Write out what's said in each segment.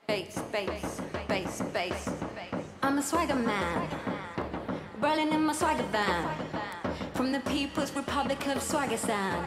Bass, bass, bass, bass. I'm a swagger man, rolling in my swagger van, from the People's Republic of Swagistan.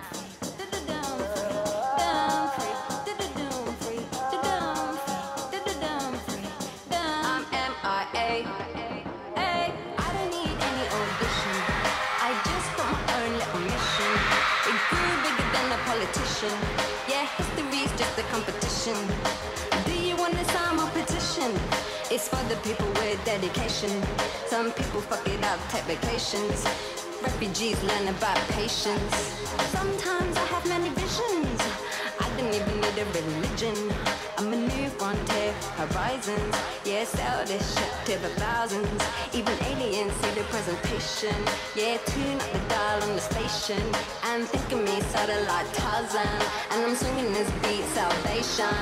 I'm MIA. I don't need any audition. I just got my own little mission. It grew bigger than a politician. Yeah, history's just a competition. Do you want to sign my petition? It's for the people with dedication. Some people fuck it up, take vacations. Refugees learn about patience. Sometimes I have many visions. I don't even need a religion. I'm a new frontier, horizons. Yeah, sell this shit to the thousands. Even aliens see the presentation. Yeah, tune up the dial on the station and think of me satellite Tarzan. And I'm swinging this beat, salvation.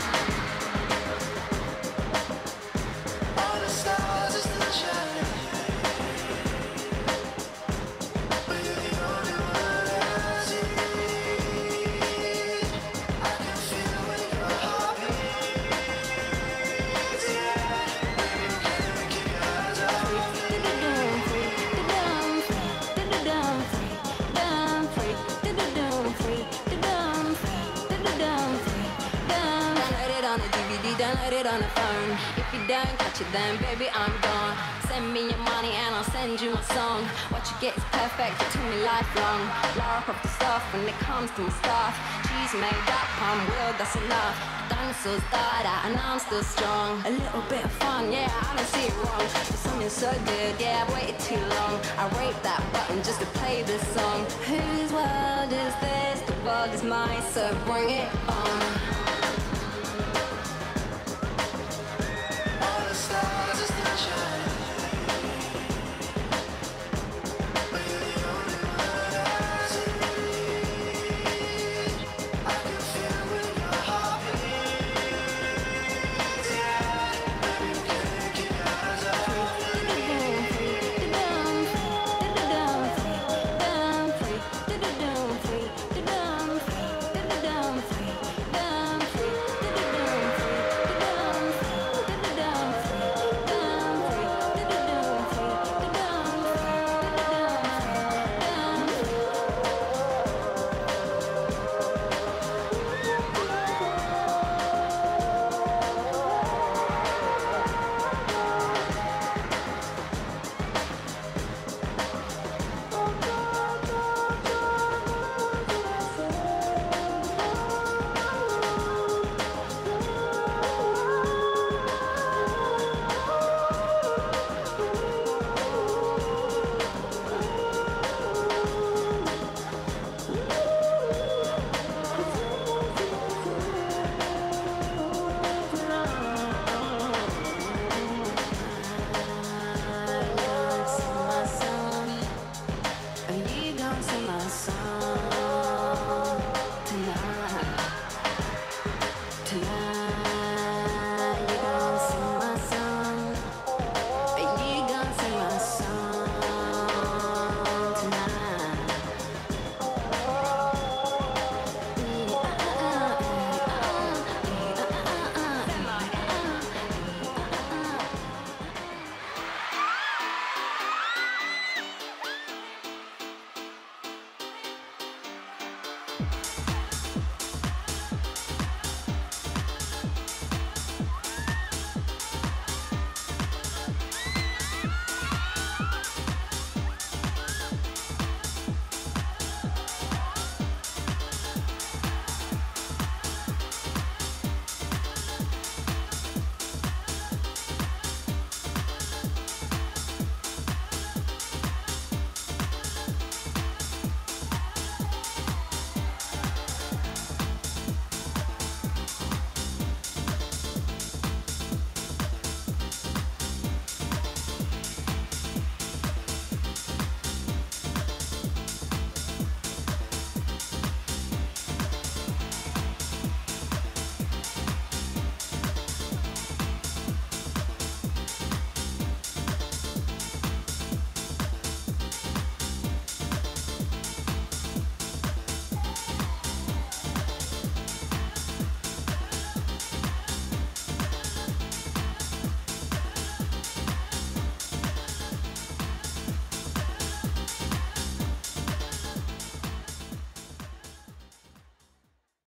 All the stars are still shining. But you're the only one that I see. I can feel when your heart beats. Yeah, baby, keep your eyes open. Download it on a DVD, download it on a phone. If you don't catch it then baby I'm gone. Send me your money and I'll send you my song. What you get is perfect, it took me lifelong. Lara Croft the stuff when it comes to my stuff. She's made up, I'm real, that's enough. Dinosaurs died out and I'm still strong. A little bit of fun, yeah, I don't see it wrong. The song is so good, yeah, I've waited too long. I raped that button just to play this song. Whose world is this? The world is mine, so bring it on.